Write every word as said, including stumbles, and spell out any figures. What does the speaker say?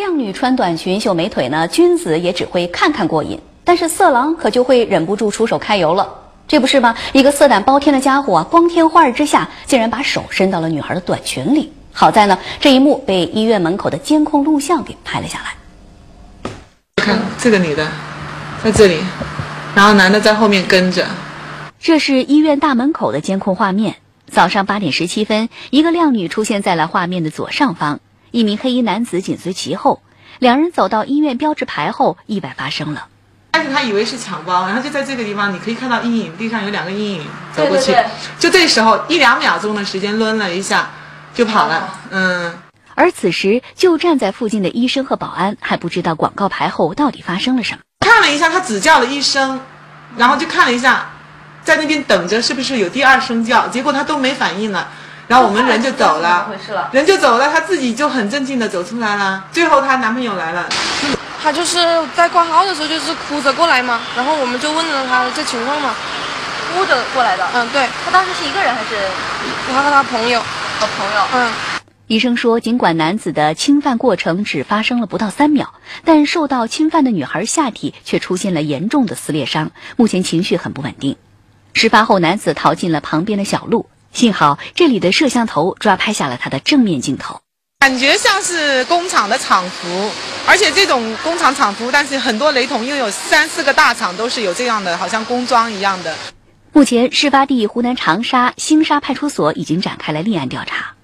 靓女穿短裙秀美腿呢，君子也只会看看过瘾，但是色狼可就会忍不住出手开油了。这不是吗？一个色胆包天的家伙啊，光天化日之下，竟然把手伸到了女孩的短裙里。好在呢，这一幕被医院门口的监控录像给拍了下来。 看这个女的，在这里，然后男的在后面跟着。 这是医院大门口的监控画面。早上八点十七分，一个靓女出现在了画面的左上方，一名黑衣男子紧随其后。两人走到医院标志牌后，意外发生了。 但是他以为是抢包，然后就在这个地方，你可以看到阴影，地上有两个阴影走过去。 对对对， 就这时候一两秒钟的时间，抡了一下就跑了。嗯。 而此时就站在附近的医生和保安还不知道广告牌后到底发生了什么。 看了一下，他只叫了一声，然后就看了一下，在那边等着是不是有第二声叫，结果他都没反应了。然后我们人就走了，人就走了，他自己就很镇静的走出来了。最后她男朋友来了， 他就是在挂号的时候就是哭着过来嘛，然后我们就问了他这情况嘛， 哭着过来的。 嗯，对。 他当时是一个人还是？ 他和他朋友。 和朋友。 嗯。 医生说，尽管男子的侵犯过程只发生了不到三秒，但受到侵犯的女孩下体却出现了严重的撕裂伤，目前情绪很不稳定。事发后，男子逃进了旁边的小路。幸好这里的摄像头抓拍下了他的正面镜头， 感觉像是工厂的厂服，而且这种工厂厂服，但是很多雷同，又有三四个大厂都是有这样的，好像工装一样的。 目前，事发地湖南长沙星沙派出所已经展开了立案调查。